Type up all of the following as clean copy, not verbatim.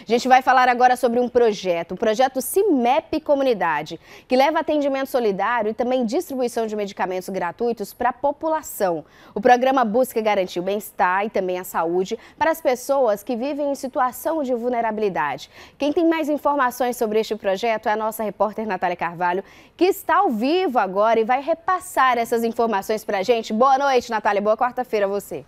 A gente vai falar agora sobre um projeto, o projeto CIMEP Comunidade, que leva atendimento solidário e também distribuição de medicamentos gratuitos para a população. O programa busca garantir o bem-estar e também a saúde para as pessoas que vivem em situação de vulnerabilidade. Quem tem mais informações sobre este projeto é a nossa repórter Natália Carvalho, que está ao vivo agora e vai repassar essas informações para a gente. Boa noite, Natália. Boa quarta-feira a você.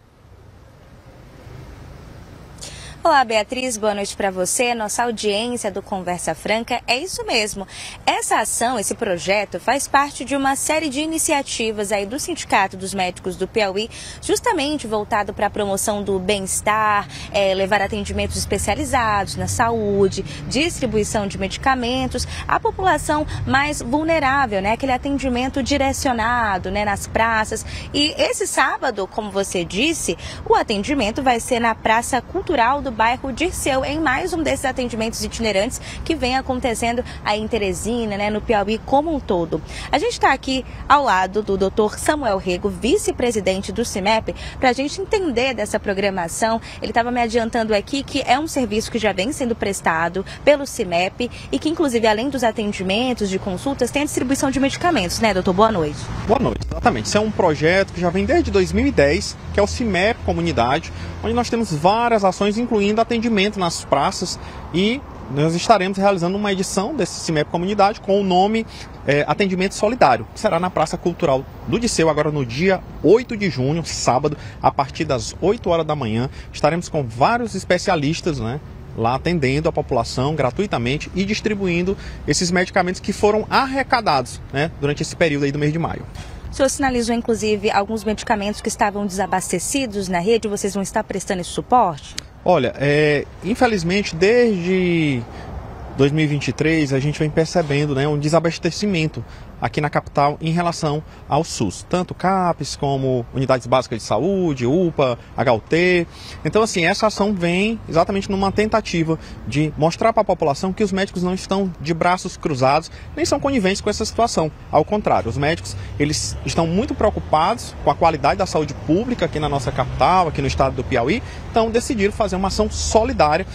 Olá, Beatriz, boa noite para você, nossa audiência do Conversa Franca. É isso mesmo, essa ação, esse projeto faz parte de uma série de iniciativas aí do Sindicato dos Médicos do Piauí, justamente voltado para a promoção do bem-estar, levar atendimentos especializados na saúde, distribuição de medicamentos à população mais vulnerável, né? Aquele atendimento direcionado, né, nas praças. E esse sábado, como você disse, o atendimento vai ser na Praça Cultural do bairro Dirceu, em mais um desses atendimentos itinerantes que vem acontecendo aí em Teresina, né, no Piauí como um todo. A gente está aqui ao lado do Dr. Samuel Rego, vice-presidente do CIMEP, para a gente entender dessa programação. Ele estava me adiantando aqui que é um serviço que já vem sendo prestado pelo CIMEP e que, inclusive, além dos atendimentos de consultas, tem a distribuição de medicamentos, né, doutor? Boa noite. Boa noite, exatamente. Isso é um projeto que já vem desde 2010, que é o CIMEP Comunidade, onde nós temos várias ações, incluindo atendimento nas praças, e nós estaremos realizando uma edição desse CIMEP Comunidade com o nome Atendimento Solidário, que será na Praça Cultural do Dirceu, agora no dia 8 de junho, sábado, a partir das 8 horas da manhã. Estaremos com vários especialistas, né, lá atendendo a população gratuitamente e distribuindo esses medicamentos que foram arrecadados, né, durante esse período aí do mês de maio. O senhor sinalizou, inclusive, alguns medicamentos que estavam desabastecidos na rede. Vocês vão estar prestando esse suporte? Olha, infelizmente, desde 2023, a gente vem percebendo, né, um desabastecimento aqui na capital em relação ao SUS. Tanto CAPES como Unidades Básicas de Saúde, UPA, HUT. Então, assim, essa ação vem exatamente numa tentativa de mostrar para a população que os médicos não estão de braços cruzados, nem são coniventes com essa situação. Ao contrário, os médicos, eles estão muito preocupados com a qualidade da saúde pública aqui na nossa capital, aqui no estado do Piauí, então decidiram fazer uma ação solidária.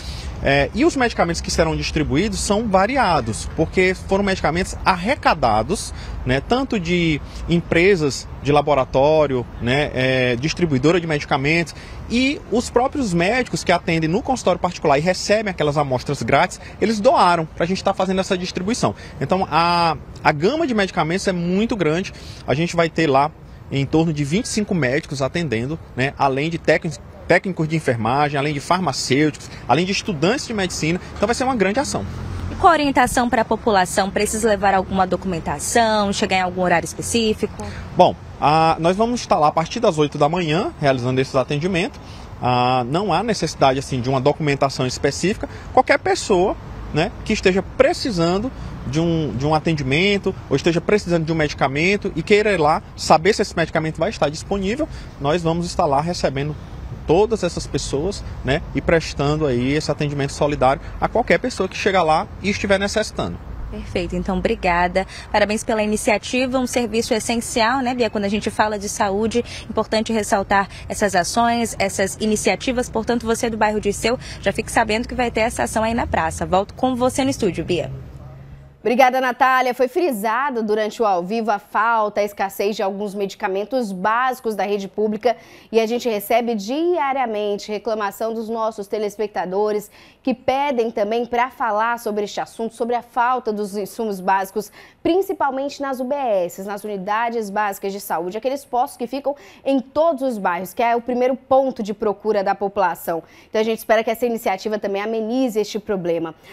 E os medicamentos que serão distribuídos são variados, porque foram medicamentos arrecadados, né, tanto de empresas de laboratório, né, distribuidora de medicamentos, e os próprios médicos que atendem no consultório particular e recebem aquelas amostras grátis, eles doaram para a gente estar fazendo essa distribuição. Então a gama de medicamentos é muito grande. A gente vai ter lá em torno de 25 médicos atendendo, né, além de técnicos de enfermagem, além de farmacêuticos, além de estudantes de medicina. Então vai ser uma grande ação. E qual a orientação para a população? Precisa levar alguma documentação, chegar em algum horário específico? Bom, nós vamos estar lá a partir das 8 da manhã, realizando esses atendimentos. Não há necessidade assim, de uma documentação específica. Qualquer pessoa, né, que esteja precisando de um atendimento ou esteja precisando de um medicamento e queira ir lá saber se esse medicamento vai estar disponível, nós vamos estar lá recebendo todas essas pessoas, né, e prestando aí esse atendimento solidário a qualquer pessoa que chegar lá e estiver necessitando. Perfeito, então obrigada. Parabéns pela iniciativa, um serviço essencial, né, Bia? Quando a gente fala de saúde, importante ressaltar essas ações, essas iniciativas. Portanto, você do bairro Dirceu, já fique sabendo que vai ter essa ação aí na praça. Volto com você no estúdio, Bia. Obrigada, Natália. Foi frisado durante o ao vivo a falta, a escassez de alguns medicamentos básicos da rede pública e a gente recebe diariamente reclamação dos nossos telespectadores que pedem também para falar sobre este assunto, sobre a falta dos insumos básicos, principalmente nas UBSs, nas unidades básicas de saúde, aqueles postos que ficam em todos os bairros, que é o primeiro ponto de procura da população. Então a gente espera que essa iniciativa também amenize este problema.